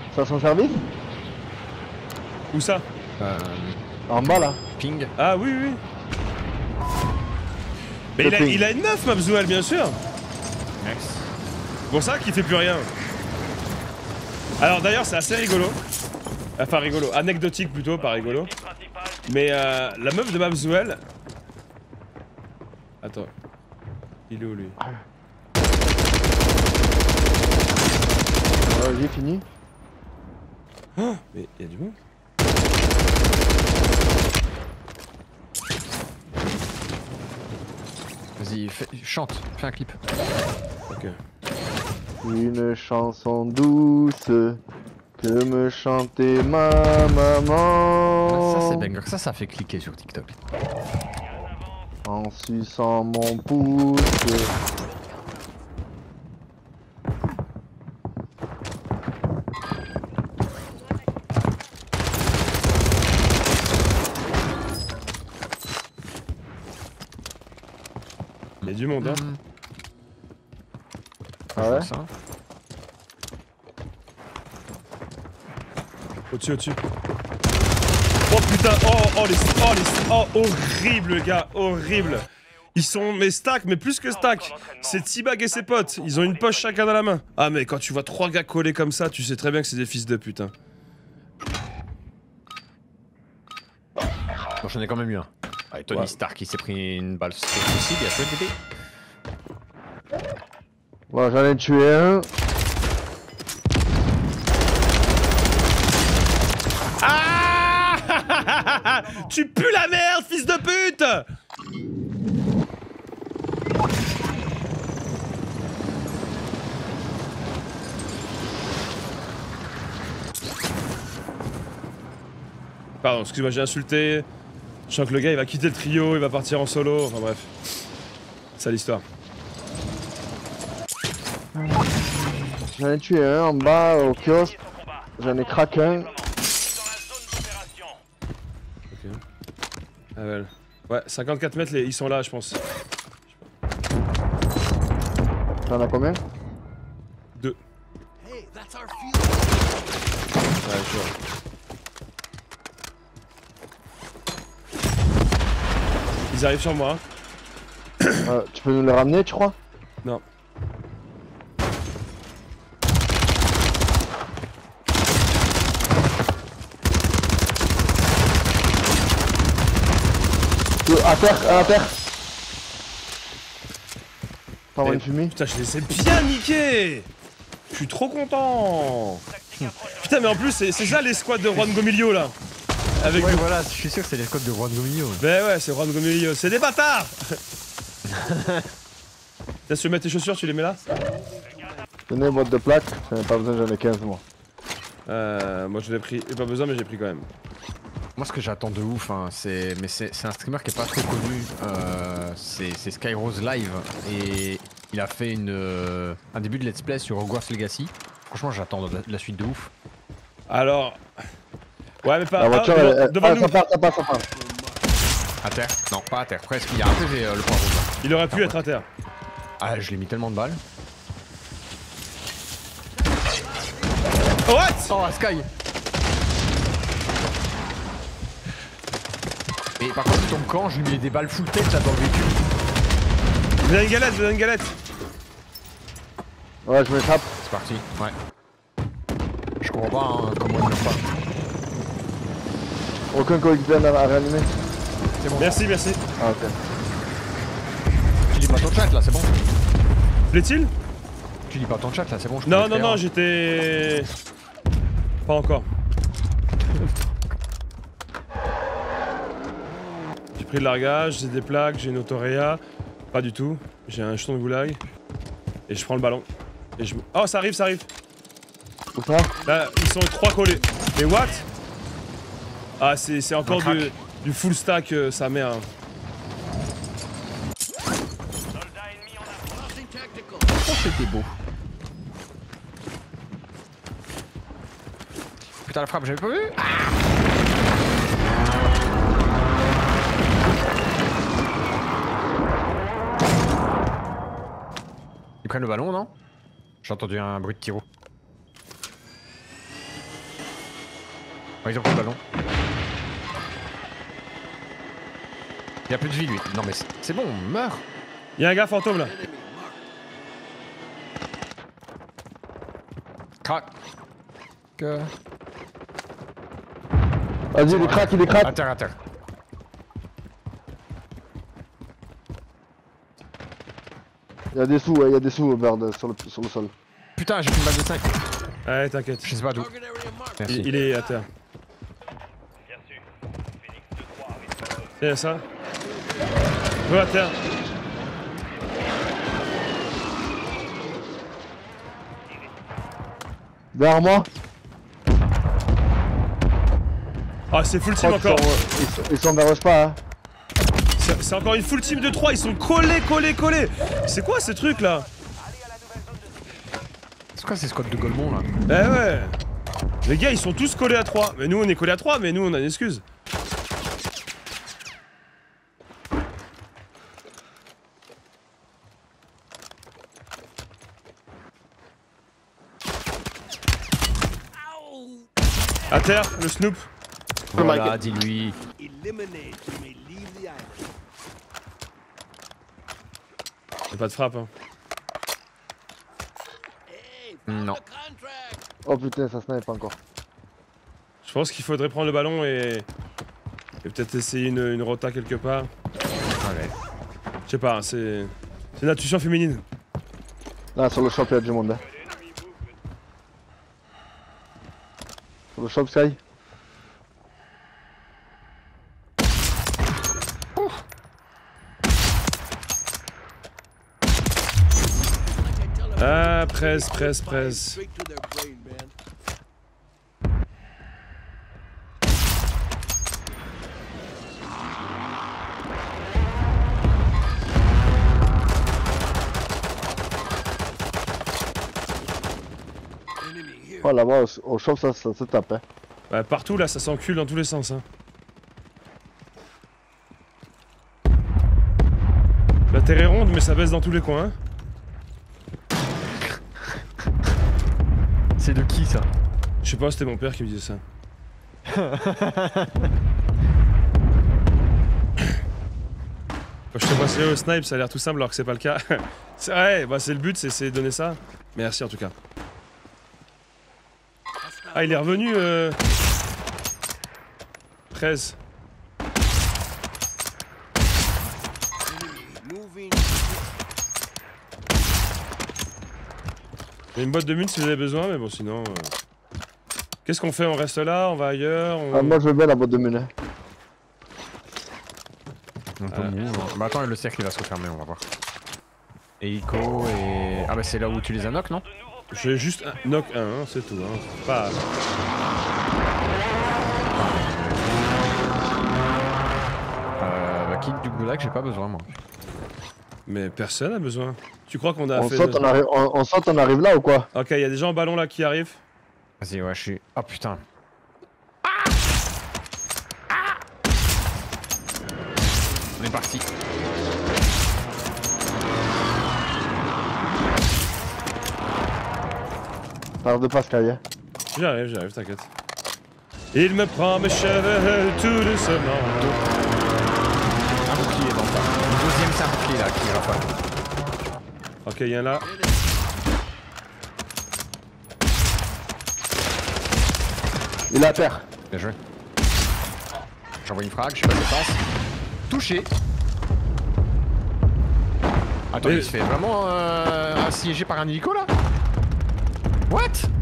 Station service? Où ça? En bas là. Ping. Ah oui, oui. Mais il a une meuf, Mabzouel, bien sûr. Max. C'est pour ça qu'il fait plus rien. Alors d'ailleurs, c'est assez rigolo. Enfin, rigolo. Anecdotique plutôt, pas rigolo. Mais la meuf de Mabzouel. Attends. Il est où lui? J'ai fini. Oh, mais il y a du monde. Vas-y, chante, fais un clip. Ok. Une chanson douce que me chantait ma maman. Ça c'est banger, ça fait cliquer sur TikTok. En suçant mon pouce. Il y a du monde, hein. Ah ouais? Au-dessus, au-dessus. Oh putain, horrible gars, horrible. Ils sont, mais stack, mais plus que stack. C'est T-Bag et ses potes, ils ont une poche chacun dans la main. Ah mais quand tu vois 3 gars collés comme ça, tu sais très bien que c'est des fils de pute. Hein. Bon, j'en ai quand même eu un. Ouais, Tony Stark, il s'est pris une balle suicide, il a tué le bébé. Bon, j'en ai tué un. Ah tu pues la merde, fils de pute! Pardon, excuse-moi, j'ai insulté. Je sens que le gars il va quitter le trio, il va partir en solo, enfin bref. C'est ça l'histoire. J'en ai tué un en bas au kiosque. J'en ai craqué un. Ok. Ah ouais, 54 mètres, ils sont là, je pense. T'en as combien? 2. Ouais, je vois. Ils arrivent sur moi. Tu peux nous les ramener, tu crois? Non. À terre. T'envoies une fumée? Putain, je les ai bien niqués. Je suis trop content. Putain, mais en plus, c'est ça les squads de Juan Gomilio là. Avec ouais, voilà, je suis sûr que c'est les squads de Juan Gomillo. Ben ouais, c'est Juan Gomilio, c'est des bâtards. Laisse tu mets tes chaussures, tu les mets là. Tenez, boîte de plaques. J'en ai pas besoin, j'en ai 15 moi. Moi je l'ai pris, j'ai pas besoin mais j'ai pris quand même. Moi ce que j'attends de ouf, hein, c'est un streamer qui est pas trop connu, c'est Skyrose Live et il a fait un début de let's play sur Hogwarts Legacy. Franchement j'attends la suite de ouf. Alors... Ouais mais pas... La voiture devant nous. Ça part. À terre? Non pas à terre, presque, il y a un PV le point rouge. Il aurait pu être à terre. Ah je l'ai mis tellement de balles. What? Oh Sky. Et par contre il tombe quand je lui mets des balles full tête là dans le véhicule. Vous avez une galette, Ouais, je m'échappe. C'est parti, ouais. Je comprends pas hein, comment il meurt pas. Aucun coéquipier à réanimer. C'est bon. Merci. Ah, ok. Tu lis pas ton chat là, c'est bon. Plaît-il? Tu lis pas ton chat là, c'est bon. Non, j'étais... Pas encore. J'ai pris le largage, j'ai des plaques, j'ai une autoréa. Pas du tout. J'ai un jeton de goulag. Et je prends le ballon. Et je... Oh, ça arrive. Où ça? Là, ils sont 3 collés. Mais what? Ah, c'est encore du full stack, sa mère. Hein. Oh, c'était beau. Putain, la frappe, j'avais pas vu. Ah ils prennent le ballon, non? J'ai entendu un bruit de tiro. ils ont pris le ballon. Il a plus de vie lui. Non mais c'est bon, meurs. Il y a un gars fantôme là. Crac. Vas-y, il est crack, il est crack. À terre, à terre. Il y a des sous, ouais, il y a des sous, Bird, sur le sol. Putain, j'ai fait une balle de 5. Ouais, t'inquiète. Je sais pas d'où. Merci. Il est à terre. C'est ça. Va à terre. Derrière moi. Ah, c'est full team encore. Ils sont vers pas, hein. C'est encore une full team de 3. Ils sont collés. C'est quoi ces trucs là? C'est quoi ces squads de Golemont là? Eh ouais. Les gars, ils sont tous collés à 3. Mais nous, on est collés à 3, mais nous, on a une excuse. À terre, le Snoop. Voilà, dis-lui. Y'a pas de frappe, hein. Non. Oh putain, ça snipe encore. Je pense qu'il faudrait prendre le ballon et peut-être essayer une rota quelque part. Ouais. Je sais pas, c'est une intuition féminine. Là, sur le shop, il y a du monde. Hein. Sur le shop, Sky. Ah, presse. Oh là-bas, au shop, ça se tape. Hein. Ouais, partout là, ça s'encule dans tous les sens. Hein. La terre est ronde, mais ça baisse dans tous les coins. Hein. C'est de qui ça? Je sais pas, c'était mon père qui me disait ça. Quand je te vois au snipe, ça a l'air tout simple alors que c'est pas le cas. C'est vrai, bah c'est le but, c'est de donner ça. Merci en tout cas. Ah, il est revenu 13. Il y a une boîte de mine si vous avez besoin, mais bon sinon... Qu'est-ce qu'on fait? On reste là? On va ailleurs? Ah, moi, je veux bien la boîte de mine. Hein. On peut move. Bah attends, le cercle il va se refermer, on va voir. Hélico et... Ah bah c'est là où tu les as knock, non? J'ai juste un knock 1, hein, c'est tout. Hein. Pas... Bah kit du goulag, j'ai pas besoin moi. Mais personne a besoin. Tu crois qu'on a On fait... saute, on saute, on arrive là ou quoi? Ok, il y a des gens en ballon là qui arrivent. Vas-y, ouais, je suis... Oh putain. On est parti. T'arrêtes de pas Sky. Hein. J'arrive, t'inquiète. Il me prend mes cheveux tout doucement. Un bouclier dans ça. Le deuxième c'est un bouclier là qui rafale. Ok, il y en a là. Il est à terre. Bien joué. J'envoie une frag, je sais pas ce qui passe. Touché. Attends, il se fait vraiment assiégé par un hélico là? What?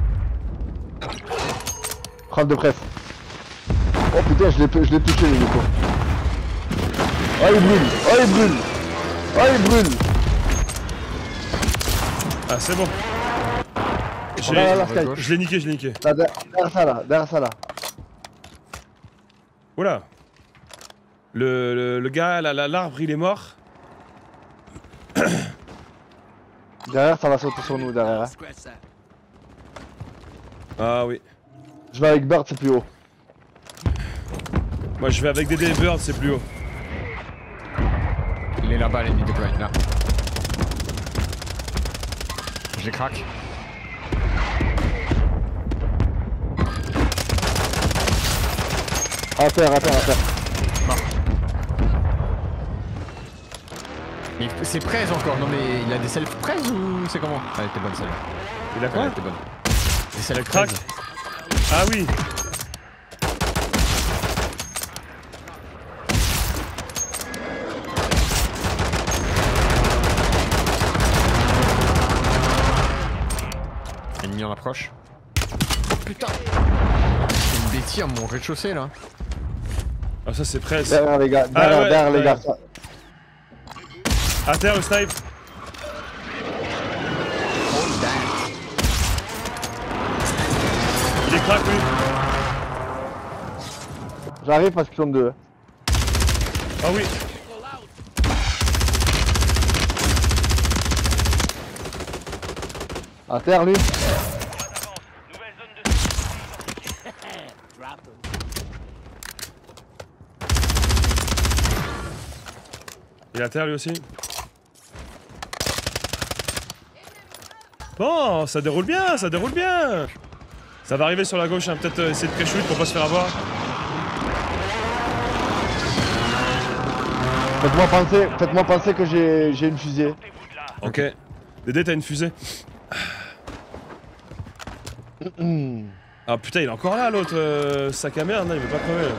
Frappe de presse. Oh putain, je l'ai touché l'hélico. Oh il brûle. Oh il brûle. Oh il brûle. Ah, c'est bon. Là, Sky. Je l'ai niqué. Là, derrière ça là. Oula. Le gars, l'arbre, il est mort. Derrière, ça va sauter sur nous, derrière. Hein. Ah oui. Je vais avec Bird, c'est plus haut. Moi, je vais avec des Bird, c'est plus haut. Il est là-bas, l'ennemi de Brain, là. Je les craque. À terre, à terre, à terre. C'est presse encore, non mais il a des self presse ou c'est comment? Ah, elle était bonne celle-là. Il a quoi? Elle était bonne. Des self Crack. presse. Ah oui. Ennemi en approche. Oh putain! C'est une bêtise à mon rez-de-chaussée là. Ah ça c'est presse. Derrière les gars, derrière, Ah ouais, derrière les ouais. gars. À terre le snipe. Il est crack lui. J'arrive parce qu'ils sont deux. Ah oui. À terre lui. Il est à terre lui aussi. Bon, ça déroule bien, ça déroule bien. Ça va arriver sur la gauche, hein. Peut-être essayer de pré-shoot pour pas se faire avoir. Faites-moi penser que j'ai une fusée. Ok. Dédé, t'as une fusée. Ah putain, il est encore là l'autre sac à merde, là, il veut pas crever.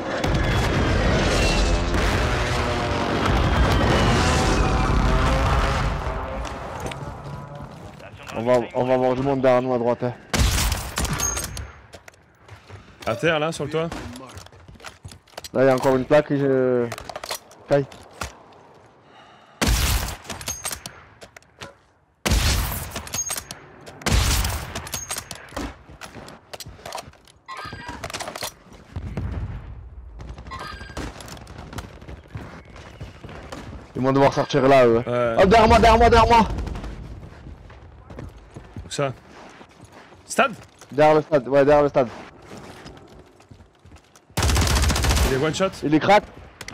On va avoir du monde derrière nous à droite. Hein. À terre là, sur le toit. Là il y a encore une plaque et je... Caille. Ils vont devoir sortir là eux. Oh derrière moi, derrière moi, derrière moi. Où ça? Stade? Derrière le stade, ouais derrière le stade. Il est one shot. Il est crack.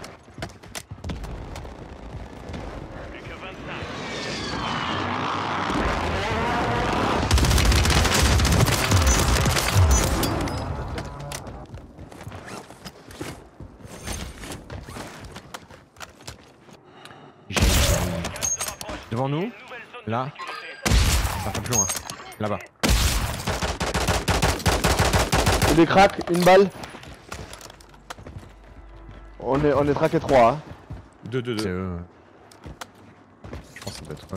Devant nous. Là. Un peu plus loin. Là-bas. Il est crack, une balle. On est traqué 3 hein. 2-2-2. C'est eux. Je pense que ça peut être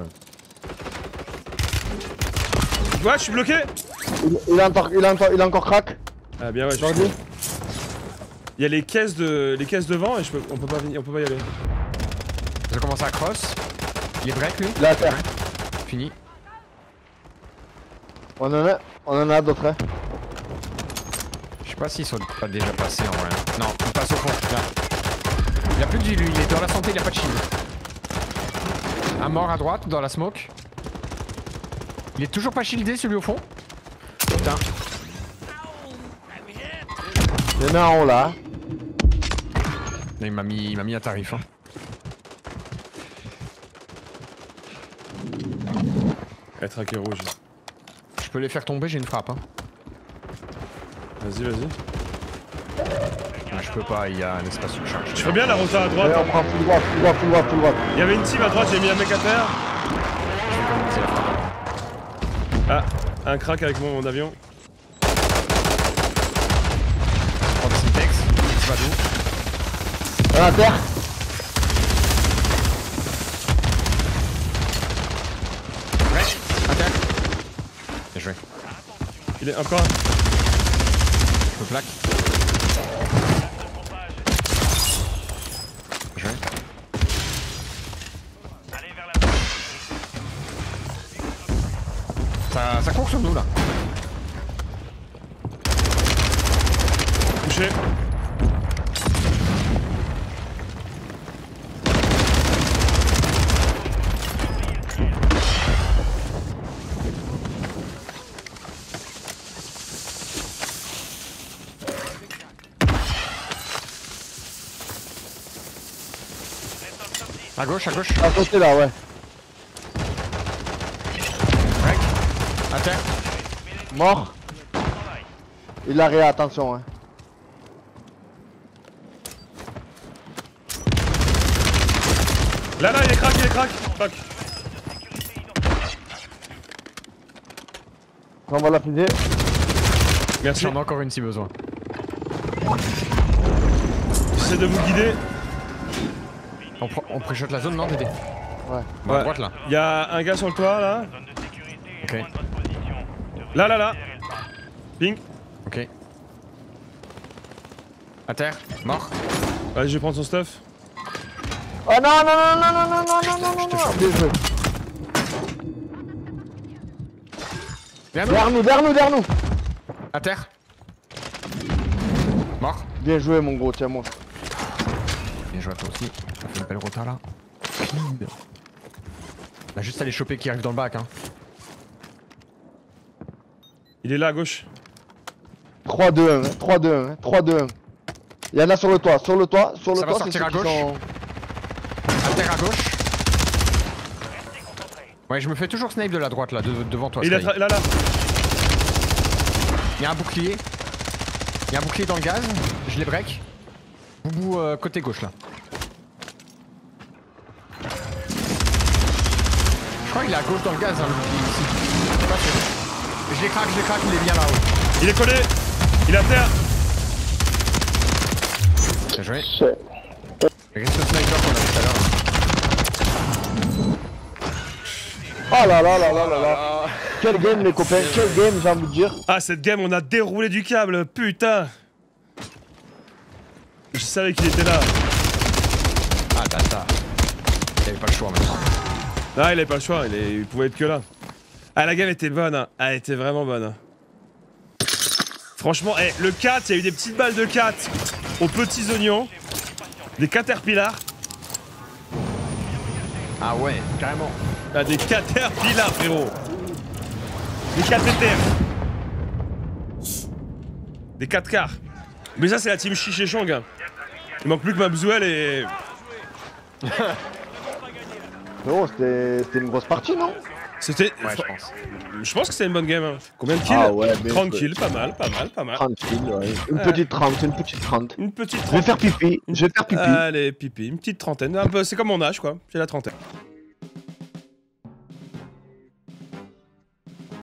eux. Ouais, je suis bloqué. Il est encore crack. Ah bien ouais, je J'en suis... dis. Il y a les caisses devant et on peut pas venir, on peut pas y aller. Je commence à cross. Il est break lui. Là à terre. Fini. On en a d'autres hein. Je sais pas s'ils sont pas déjà passés en vrai. Non, il passe au fond. Là. Il a plus de vie lui, il est dans la santé, il a pas de shield. Un mort à droite dans la smoke. Il est toujours pas shieldé celui au fond. Putain. Il y en a un en haut là. Il m'a mis un tarif. Hein. Elle traqué rouge. Je peux les faire tomber, j'ai une frappe. Hein. Vas-y, vas-y. Non, je peux pas, il y a un espace de charge. Je fais bien la rota à droite. Allez, on prend tout droit, tout droit, tout droit, tout droit. Il y avait une team à droite, j'ai mis un mec à terre. Je vais commencer la frappe. Ah, un crack avec mon avion. Prends le Syntex, tu vas d'où? Un à terre. Ouais, attaque. Bien joué. Il est encore. Je me plaque. Bien joué. Ça court sur nous là. Touché. À gauche, à gauche. À côté là, ouais. Break. À terre. Mort. Il a réa, attention hein. Là, il est crack, Crack. J'envoie la fusée. Merci. J'en ai encore une si besoin. J'essaie de vous guider. On pré-shot la zone, non, Dédé? Ouais. À Ouais. droite là. Y'a un gars sur le toit là. Ok. Là. Ping. Ok. À terre. Mort. Allez, je vais prendre son stuff. Oh non, non. Bien joué. Derrière nous. À terre. Mort. Bien joué, mon gros, tiens-moi. Bien joué à toi aussi. On fait une belle rota là. Clean. On a juste à les choper qui arrivent dans le bac, hein. Il est là à gauche. 3-2-1, 3-2-1. Il y en a sur le toit, Ça va c'est sortir ceux à qui gauche. sont- À terre à gauche. Ouais, je me fais toujours snipe de la droite là, devant toi. Il est Sky. là. Il y a un bouclier. Il y a un bouclier dans le gaz. Je les break. Boubou côté gauche là. Je crois qu'il est à gauche dans le gaz, hein, le bouclier ici. Je suis pas sûr. Je les craque, il est bien là-haut. Il est collé. Il est à terre. Bien joué. Regarde ce sniper qu'on a tout à l'heure. Oh là. Quel game, les copains, quel game, j'ai envie de dire. Ah, cette game, on a déroulé du câble. Putain. Je savais qu'il était là. Ah, data. Il avait pas le choix maintenant. Ah, il avait pas le choix. Il pouvait être que là. Ah, la game était bonne. Hein. Elle était vraiment bonne. Hein. Franchement, le 4, il y a eu des petites balles de 4 aux petits oignons. Des caterpillars. Ah ouais, carrément. Ah, des caterpillars, frérot. Des cathéters. Des 4 quarts. Mais ça, c'est la team Chiche et Chong. Hein. Il manque plus que Mabzouel et... Frérot, c'était une grosse partie, non? C'était... Ouais, je pense. Je pense que c'était une bonne game. Hein. Combien de kills? Ah ouais, mais... 30 kills, pas mal. 30 ouais. Une petite 30. Une petite Je vais faire pipi, Allez, pipi, une petite trentaine. Un peu, c'est comme mon âge, quoi. J'ai la trentaine.